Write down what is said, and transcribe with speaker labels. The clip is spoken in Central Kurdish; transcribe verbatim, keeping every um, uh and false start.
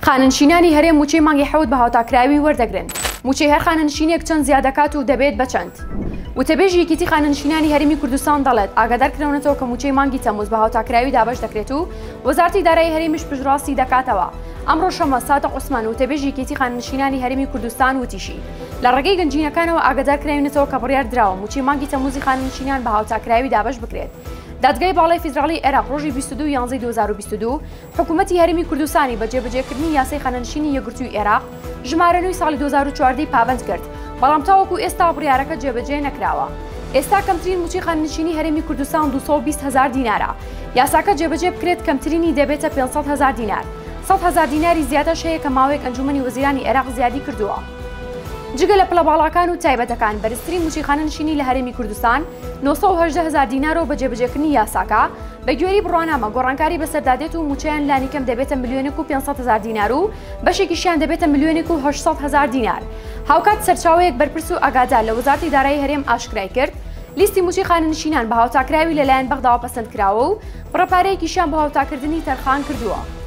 Speaker 1: خاننشینانی هەرێم موچەی مانگی حەوت بە هاوتاکراوی وەردەگرن. موچەی هەر خاننشینێک چەند زیادەکات و دەبێت بە چەند. وتەبێژی یەکێتی خاننشینانی هەرێمی کوردستان دەڵێت ئاگادارکردنەوە کە موچەی مانگی تەمووز بە هاوتاکراوی دابەش دەکرێت و وەزارەتی دارایی هەرێمیش پشتڕاستی دەکاتەوە. ئەمڕۆ شەمە سادق عوسمان وتەبێژی یەکێتی خاننشینانی هەرێمی کوردستان وتیشی لە ڕێگەی گەنجینەکانەوە ئاگادارکراوێنێتەوە کە بڕیار دراوە موچەی مانگی تەمووزی خاننشینان بە هاوتاکراوی دابەش بکرێت. دادگای باڵای فیدراڵی عێراق ڕۆژی بیست و دوو یانزەی دوو هەزار و بیست و دوو حکوومەتی هەرێمی کوردستانی بە جێبەجێکردنی یاسای خاننشینی یەکگرتووی عێراق ژمارە نوی ساڵی دوو هەزار و چواردەی پابەند کرد، بەڵام تاوەکو ئێستا بڕیارەکە جێبەجێ نەکراوە. ئێستا کەمترین موچەی خاننشینی هەرێمی کوردستان دووسەد و بیست هەزار دینارە. یاساکە جێبەجێ بکرێت کەمترینی دەبێتە پێنجسەد هەزار دینار. سەد هەزار دیناری زیاترش هەیە کە ماوەیەک ئەنجومەنی وەزیرانی عێراق زیادی کردووە. جگە لە پڵە باڵاکان و تایبەتەکان بەرزترین موچەی خاننشینی لە هەرێمی کوردستان نۆسەد و هەژدە هەزار دینارەوە بە جێبەجێکردنی یاساکە بە گوێری بڕوانامە گۆڕانکاری بەسەردادێت و موچەیان لانی کەم دەبێتە ملیۆنێک و پێنجسەد هەزار دینار و بەشێکیشیان دەبێتە ملیۆنێک و هەشتسەد هەزار دینار. هاوکات سەرچاوەیەک بەرپرس و ئاگادار لە وەزارەتی دارایی هەرێم ئاشکرای کرد لیستی موچەی خاننشینان بە هاوتاکراوی لەلایەن بەغداوە پەسەند کراوە و بڕەپارەیەکیشیان بە هاوتاکردنی تەرخان کردووە.